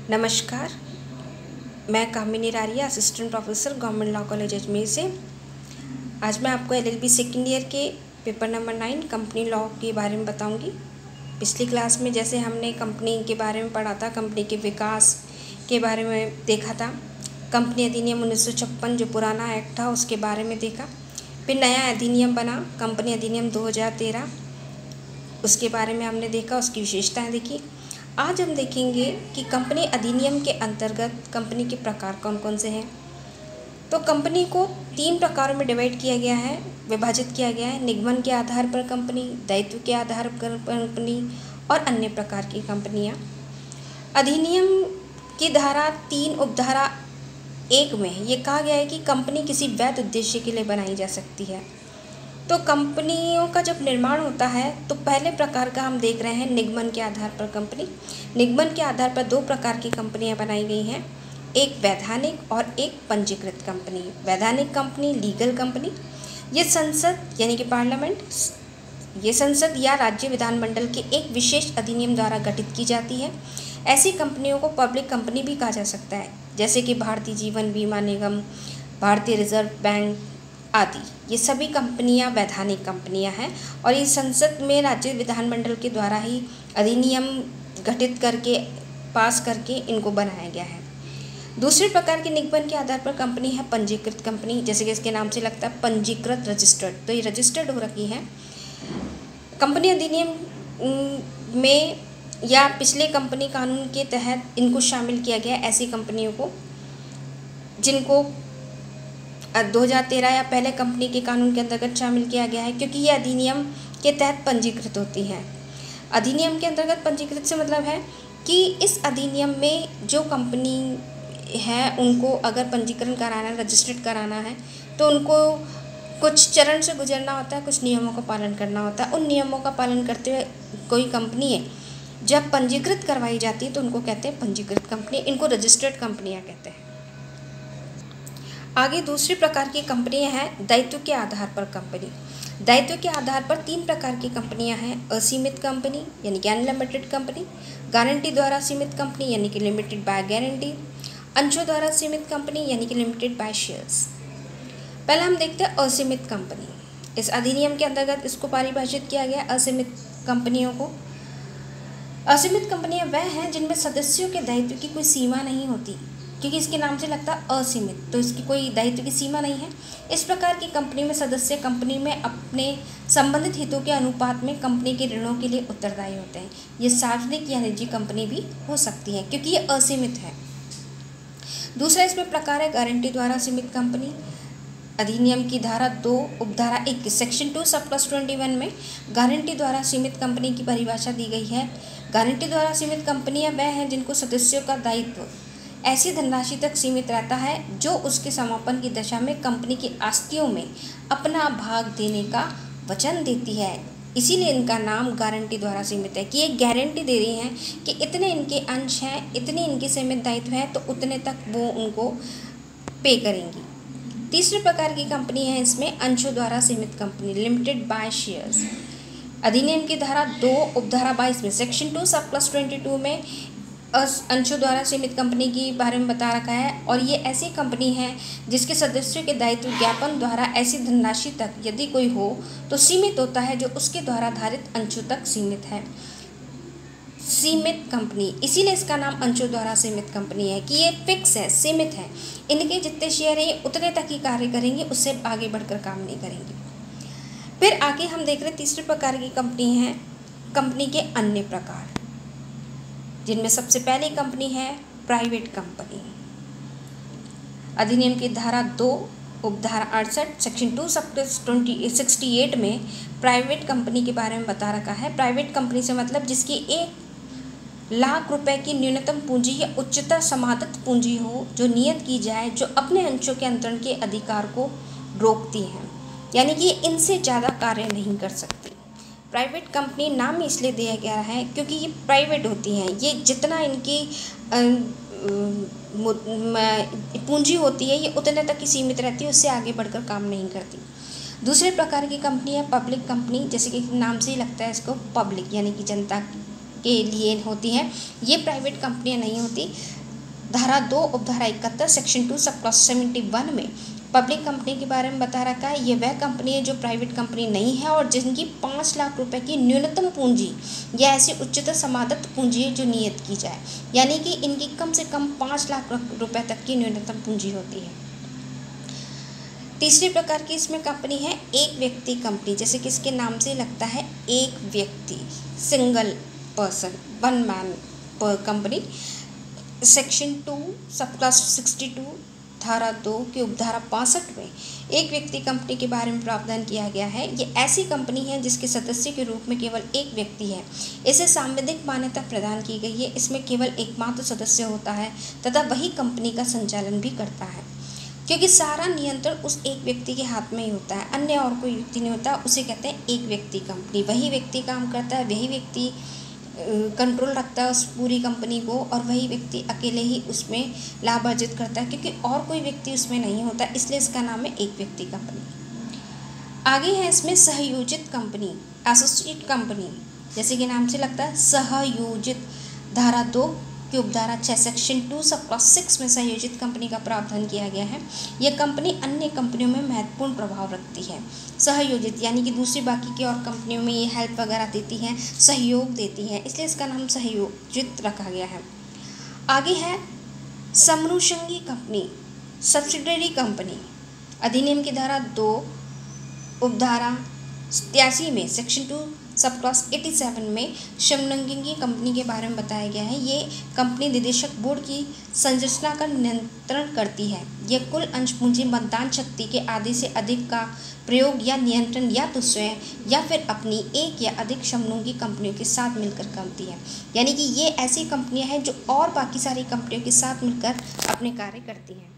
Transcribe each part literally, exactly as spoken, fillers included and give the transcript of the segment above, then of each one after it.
नमस्कार, मैं Kamini Raria, assistant professor government law college Ajmer से। आज मैं आपको एलएलबी सेकेंड ईयर के paper number nine company law के बारे में बताऊंगी। पिछली क्लास में जैसे हमने कंपनी के बारे में पढ़ा था, कंपनी के विकास के बारे में देखा था, कंपनी अधिनियम उन्नीस सौ छप्पन जो पुराना एक्ट था उसके बारे में देखा। फिर नया अधिनियम बना कंपनी अधिनियम दो हज़ार तेरह, उसके बारे में हमने देखा, उसकी विशेषताएँ देखी। आज हम देखेंगे कि कंपनी अधिनियम के अंतर्गत कंपनी के प्रकार कौन कौन से हैं। तो कंपनी को तीन प्रकारों में डिवाइड किया गया है, विभाजित किया गया है। निगमन के आधार पर कंपनी, दायित्व के आधार पर कंपनी और अन्य प्रकार की कंपनियां। अधिनियम की धारा तीन उपधारा एक में ये कहा गया है कि कंपनी किसी वैध उद्देश्य के लिए बनाई जा सकती है। तो कंपनियों का जब निर्माण होता है तो पहले प्रकार का हम देख रहे हैं निगमन के आधार पर कंपनी। निगमन के आधार पर दो प्रकार की कंपनियां बनाई गई हैं, एक वैधानिक और एक पंजीकृत कंपनी। वैधानिक कंपनी, लीगल कंपनी, ये संसद यानी कि पार्लियामेंट, ये संसद या राज्य विधानमंडल के एक विशेष अधिनियम द्वारा गठित की जाती है। ऐसी कंपनियों को पब्लिक कंपनी भी कहा जा सकता है, जैसे कि भारतीय जीवन बीमा निगम, भारतीय रिजर्व बैंक आदि। ये सभी कंपनियां वैधानिक कंपनियां हैं और ये संसद में राज्य विधानमंडल के द्वारा ही अधिनियम गठित करके पास करके इनको बनाया गया है। दूसरे प्रकार के निगमन के आधार पर कंपनी है पंजीकृत कंपनी, जैसे कि इसके नाम से लगता है पंजीकृत, रजिस्टर्ड। तो ये रजिस्टर्ड हो रखी है। कंपनी अधिनियम में या पिछले कंपनी कानून के तहत इनको शामिल किया गया ऐसी कंपनियों को जिनको दो हज़ार तेरह या पहले कंपनी के कानून के अंतर्गत शामिल किया गया है, क्योंकि ये अधिनियम के तहत पंजीकृत होती हैं। अधिनियम के अंतर्गत पंजीकृत से मतलब है कि इस अधिनियम में जो कंपनी है उनको अगर पंजीकरण कराना है, रजिस्टर्ड कराना है, तो उनको कुछ चरण से गुजरना होता है, कुछ नियमों का पालन करना होता है। उन नियमों का पालन करते हुए कोई कंपनी है जब पंजीकृत करवाई जाती है तो उनको कहते हैं पंजीकृत कंपनी, इनको रजिस्टर्ड कंपनियाँ कहते हैं। आगे दूसरी प्रकार की कंपनियां हैं दायित्व के आधार पर कंपनी। दायित्व के आधार पर तीन प्रकार की कंपनियां हैं, असीमित कंपनी यानी कि अनलिमिटेड कंपनी, गारंटी द्वारा सीमित कंपनी यानी कि लिमिटेड बाय गारंटी, अंशों द्वारा सीमित कंपनी यानी कि लिमिटेड बाय शेयर्स। पहले हम देखते हैं असीमित कंपनी। इस अधिनियम के अंतर्गत इसको परिभाषित किया गया असीमित कंपनियों को। असीमित कंपनियां वह हैं जिनमें सदस्यों के दायित्व की कोई सीमा नहीं होती, क्योंकि इसके नाम से लगता है असीमित, तो इसकी कोई दायित्व की सीमा नहीं है। इस प्रकार की कंपनी में सदस्य कंपनी में अपने संबंधित हितों के अनुपात में कंपनी के ऋणों के लिए उत्तरदायी होते हैं। ये सार्वजनिक या निजी कंपनी भी हो सकती है क्योंकि ये असीमित है। दूसरा इसमें प्रकार है गारंटी द्वारा सीमित कंपनी। अधिनियम की धारा दो उपधारा एक section two sub plus twenty one में गारंटी द्वारा सीमित कंपनी की परिभाषा दी गई है। गारंटी द्वारा सीमित कंपनियां वह हैं जिनको सदस्यों का दायित्व ऐसी धनराशि तक सीमित रहता है जो उसके समापन की दशा में कंपनी की आस्तियों में अपना भाग देने का वचन देती है। इसीलिए इनका नाम गारंटी द्वारा सीमित है कि ये गारंटी दे रही हैं कि इतने इनके अंश हैं, इतने इनके सीमित दायित्व हैं, तो उतने तक वो उनको पे करेंगी। तीसरे प्रकार की कंपनी है इसमें अंशों द्वारा सीमित कंपनी, लिमिटेड बाय शेयर्स। अधिनियम की धारा दो उपधारा बाईस में section two sub plus twenty two में अंशों द्वारा सीमित कंपनी के बारे में बता रखा है और ये ऐसी कंपनी है जिसके सदस्यों के दायित्व ज्ञापन द्वारा ऐसी धनराशि तक यदि कोई हो तो सीमित होता है जो उसके द्वारा धारित अंशों तक सीमित है। सीमित कंपनी, इसीलिए इसका नाम अंशों द्वारा सीमित कंपनी है कि ये फिक्स है, सीमित है। इनके जितने शेयर हैं उतने तक ही कार्य करेंगे, उससे आगे बढ़कर काम नहीं करेंगे। फिर आगे हम देख रहे हैं तीसरे प्रकार की कंपनी है कंपनी के अन्य प्रकार, जिनमें सबसे पहली कंपनी है प्राइवेट कंपनी। अधिनियम की धारा दो उपधारा अड़सठ section two sub twenty sixty eight में प्राइवेट कंपनी के बारे में बता रखा है। प्राइवेट कंपनी से मतलब जिसकी एक लाख रुपए की न्यूनतम पूंजी या उच्चतर समाहित पूंजी हो जो नियत की जाए, जो अपने अंशों के अंतरण के अधिकार को रोकती हैं, यानी कि इनसे ज़्यादा कार्य नहीं कर सकती। प्राइवेट कंपनी नाम इसलिए दिया गया है क्योंकि ये प्राइवेट होती हैं, ये जितना इनकी पूंजी होती है ये उतने तक ही सीमित रहती है, उससे आगे बढ़कर काम नहीं करती। दूसरे प्रकार की कंपनी है पब्लिक कंपनी, जैसे कि नाम से ही लगता है इसको पब्लिक यानी कि जनता के लिए होती हैं, ये प्राइवेट कंपनियां नहीं होती। धारा दो उपधारा इकहत्तर section two sub clause seventy one में पब्लिक कंपनी के बारे में बता रखा है। ये वह कंपनी है जो प्राइवेट कंपनी नहीं है और जिनकी पाँच लाख रुपए की न्यूनतम पूंजी या ऐसी उच्चतर समादत्त पूंजी है जो नियत की जाए, यानी कि इनकी कम से कम पाँच लाख रुपए तक की न्यूनतम पूंजी होती है। तीसरे प्रकार की इसमें कंपनी है एक व्यक्ति कंपनी, जैसे कि इसके नाम से लगता है एक व्यक्ति, single person, one man company. Section two sub class sixty two धारा दो की उपधारा बासठ में एक व्यक्ति कंपनी के बारे में प्रावधान किया गया है। ये ऐसी कंपनी है जिसके सदस्य के रूप में केवल एक व्यक्ति है। इसे सांविधिक मान्यता प्रदान की गई है। इसमें केवल एकमात्र सदस्य होता है तथा वही कंपनी का संचालन भी करता है, क्योंकि सारा नियंत्रण उस एक व्यक्ति के हाथ में ही होता है, अन्य और कोई व्यक्ति नहीं होता। उसे कहते हैं एक व्यक्ति कंपनी। वही व्यक्ति काम करता है, वही व्यक्ति कंट्रोल रखता है उस पूरी कंपनी को, और वही व्यक्ति अकेले ही उसमें लाभ अर्जित करता है, क्योंकि और कोई व्यक्ति उसमें नहीं होता, इसलिए इसका नाम है एक व्यक्ति कंपनी। आगे है इसमें सहयोजित कंपनी, एसोसिएट कंपनी, जैसे कि नाम से लगता है सहयोजित। धारा दो की उपधारा छः section two sub clause six में सहयोजित कंपनी का प्रावधान किया गया है। यह कंपनी अन्य कंपनियों में महत्वपूर्ण प्रभाव रखती है। सहयोजित यानी कि दूसरी बाकी की और कंपनियों में ये हेल्प वगैरह देती हैं, सहयोग देती हैं, इसलिए इसका नाम सहयोजित रखा गया है। आगे है समनुषंगी कंपनी, सब्सिडरी कंपनी। अधिनियम की धारा दो उपधारा सत्तासी में सेक्शन टू सब क्लॉज सत्तासी में समनुषंगी कंपनी के बारे में बताया गया है। ये कंपनी निदेशक बोर्ड की संरचना का नियंत्रण करती है। यह कुल अंश पूंजी मतदान शक्ति के आधे से अधिक का प्रयोग या नियंत्रण या तो स्वयं या फिर अपनी एक या अधिक समनुषंगी कंपनियों के साथ मिलकर करती है, यानी कि ये ऐसी कंपनियां हैं जो और बाकी सारी कंपनियों के साथ मिलकर अपने कार्य करती हैं।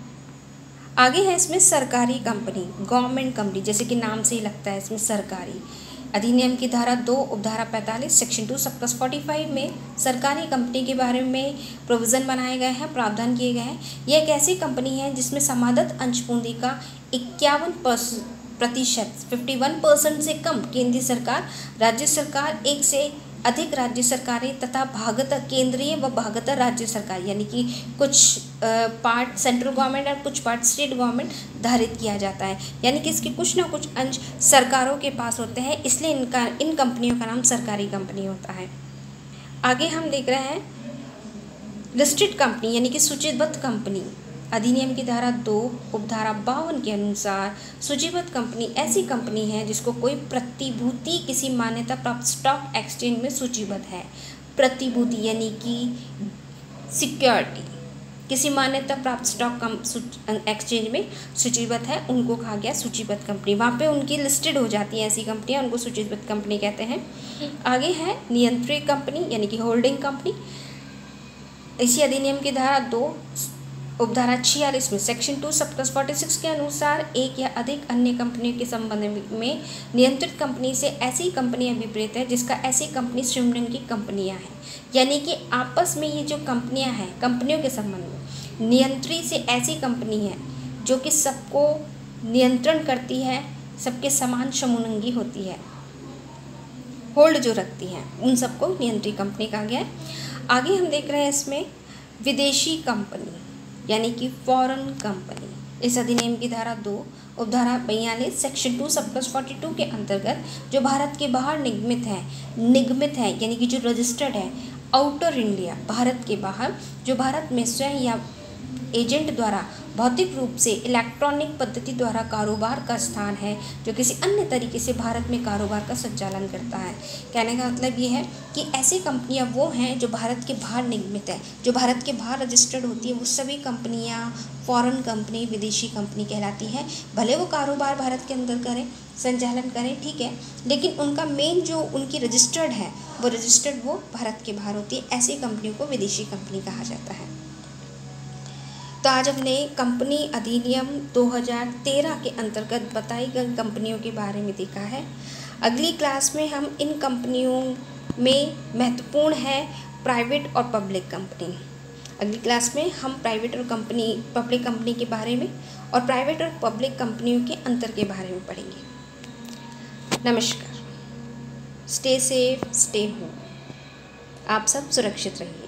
आगे है इसमें सरकारी कंपनी, गवर्नमेंट कंपनी, जैसे कि नाम से ही लगता है इसमें सरकारी। अधिनियम की धारा दो उपधारा पैंतालीस section two sub plus forty five में सरकारी कंपनी के बारे में प्रोविज़न बनाए गए हैं, प्रावधान किए गए हैं। यह एक ऐसी कंपनी है जिसमें समादत्त अंश पूंजी का इक्यावन प्रतिशत इक्यावन परसेंट से कम केंद्रीय सरकार, राज्य सरकार, एक से अधिक राज्य सरकारें तथा भागतः केंद्रीय व भागतः राज्य सरकार, यानी कि कुछ पार्ट सेंट्रल गवर्नमेंट और कुछ पार्ट स्टेट गवर्नमेंट धारित किया जाता है, यानी कि इसके कुछ ना कुछ अंश सरकारों के पास होते हैं, इसलिए इनका इन कंपनियों का नाम सरकारी कंपनी होता है। आगे हम देख रहे हैं लिस्टेड कंपनी, यानी कि सूचीबद्ध कंपनी। अधिनियम की धारा दो उपधारा बावन के अनुसार सूचीबद्ध कंपनी ऐसी कंपनी है जिसको कोई प्रतिभूति किसी मान्यता प्राप्त स्टॉक एक्सचेंज में सूचीबद्ध है। प्रतिभूति यानी कि सिक्योरिटी किसी मान्यता प्राप्त स्टॉक एक्सचेंज में सूचीबद्ध है, उनको कहा गया सूचीबद्ध कंपनी। वहाँ पे उनकी लिस्टेड हो जाती है ऐसी कंपनियाँ, उनको सूचीबद्ध कंपनी कहते हैं। आगे है नियंत्रित कंपनी यानी कि होल्डिंग कंपनी। इसी अधिनियम की धारा दो उपधारा छियालीस में section two sub plus forty six के अनुसार एक या अधिक अन्य कंपनियों के संबंध में नियंत्रित कंपनी से ऐसी कंपनियां विपरीत है जिसका ऐसी कंपनी समनुषंगी कंपनियां हैं, यानी कि आपस में ये जो कंपनियां हैं कंपनियों के संबंध में नियंत्रित से ऐसी कंपनी है जो कि सबको नियंत्रण करती है, सबके समान समनुषंगी होती है, होल्ड जो रखती हैं, उन सबको नियंत्रित कंपनी कहा गया है। आगे हम देख रहे हैं इसमें विदेशी कंपनी यानी कि फॉरेन कंपनी। इस अधिनियम की धारा दो उपधारा बयालीस section two sub plus forty two के अंतर्गत जो भारत के बाहर निगमित है निगमित है यानी कि जो रजिस्टर्ड है आउटर इंडिया, भारत के बाहर, जो भारत में स्वयं या एजेंट द्वारा भौतिक रूप से इलेक्ट्रॉनिक पद्धति द्वारा कारोबार का स्थान है, जो किसी अन्य तरीके से भारत में कारोबार का संचालन करता है। कहने का मतलब ये है कि ऐसी कंपनियां वो हैं जो भारत के बाहर निगमित है, जो भारत के बाहर रजिस्टर्ड होती है, वो सभी कंपनियां फॉरेन कंपनी, विदेशी कंपनी कहलाती हैं। भले वो कारोबार भारत के अंदर करें, संचालन करें, ठीक है, लेकिन उनका मेन जो उनकी रजिस्टर्ड है वो रजिस्टर्ड वो भारत के बाहर होती है। ऐसी कंपनियों को विदेशी कंपनी कहा जाता है। तो आज हमने कंपनी अधिनियम दो हज़ार तेरह के अंतर्गत बताई गई कंपनियों के बारे में देखा है। अगली क्लास में हम इन कंपनियों में महत्वपूर्ण है प्राइवेट और पब्लिक कंपनी। अगली क्लास में हम प्राइवेट और कंपनी पब्लिक कंपनी के बारे में और प्राइवेट और पब्लिक कंपनियों के अंतर के बारे में पढ़ेंगे। नमस्कार। Stay safe, stay home. आप सब सुरक्षित रहिए।